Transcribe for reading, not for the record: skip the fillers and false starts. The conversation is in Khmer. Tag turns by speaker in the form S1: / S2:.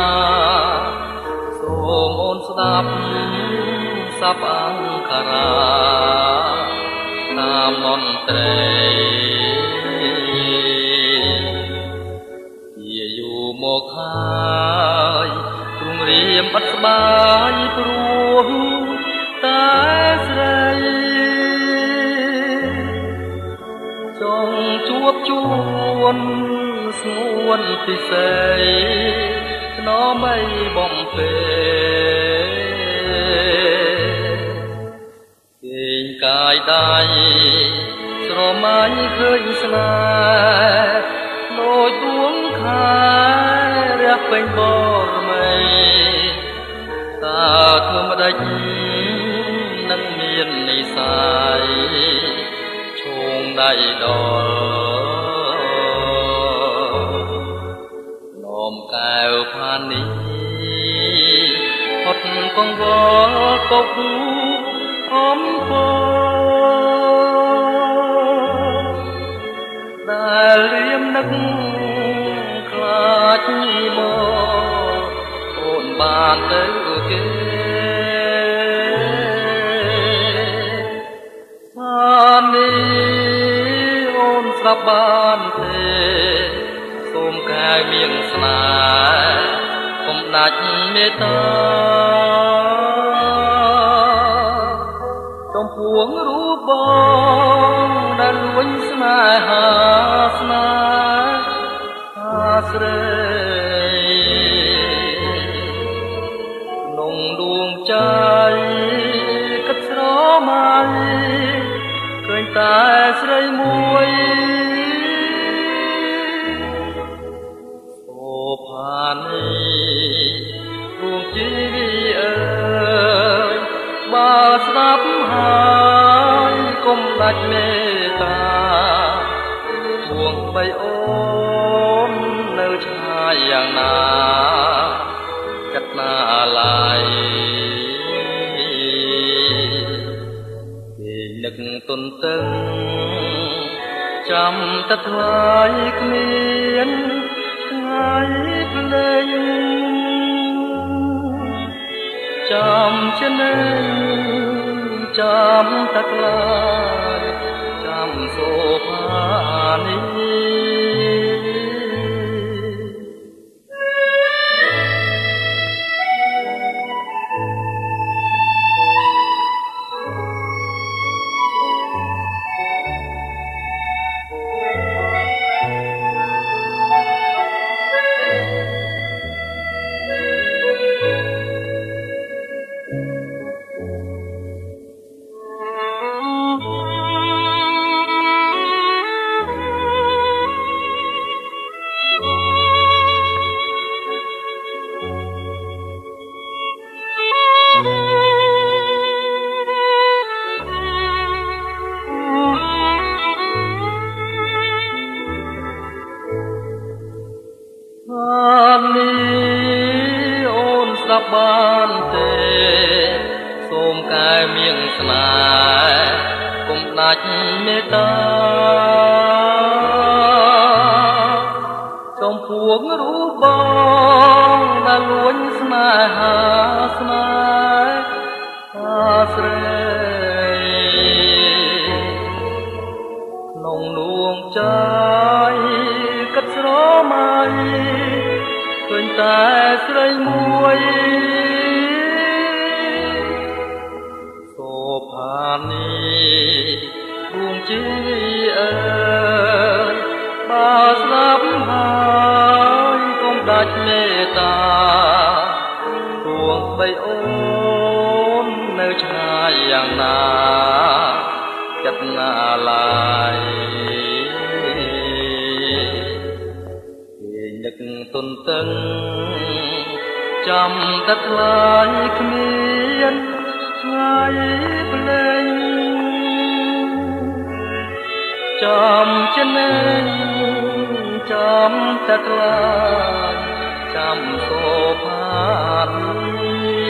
S1: សូមអូនស្ដាប់សព្វអង្គរាតាមមន្ត្រីជាយូរមកហើយទ្រង់រៀមបាត់ស្បាយព្រោះតែស្រីចង់ជួបជួនស្ងួនពិសេសថ្នមអីបំពេគេងកាយដៃស្រមាញ់ឃើញស្នេហ៍ដូចដួងខែរះពេញបរមីតើធ្វើម្ដេចនឹងមាននិស័យឈោងដៃដល់នោមកែវផានីហត់កង្វល់កុកអំពើដែលរៀមនឹកខ្លាចមកអូនបានទៅគេបាននេះអូនស្រាប់បានទេសូមកែវមានស្នេហ៍កុំដាច់មេត្តាចំពោះរូបបងដែលលួចស្នេហាស្នេហ៍អាស្រ័យក្នុងដួងใจគិតស្រមៃឃើញតែស្រីមួយអូផានីដួងជីវិតអើយបើស្ដាប់ហើយកុំដាច់មេត្តាទួងបីអូននៅឆ្ងាយយ៉ាងណាចិត្តណាឡាយគេនឹកទុនតឹងចាំតែថ្លៃគ្មានថ្ងៃភ្លេងចាំជានៅចាំតែថ្លៃចាំសូផានីបានទេសូមកែវមានស្នេហ៍កុំដាច់មេត្តាចំពោះរូបបងដែលលួចស្នេហាស្នេហ៍អាស្រ័យក្នុងដួងใจគិតស្រមៃឃើញតែស្រីមួយសូផានីដួងជីវិតអើយបើស្លាប់ហើយកុំដាច់មេត្តាទួងបីអូននៅឆ្ងាយយ៉ាងណាចិត្តណាឡាយនឹកទុនតឹងចាំតែថ្លៃគ្មានថ្ងៃភ្លេងចាំជានៅចាំតែថ្លៃចាំសូផានី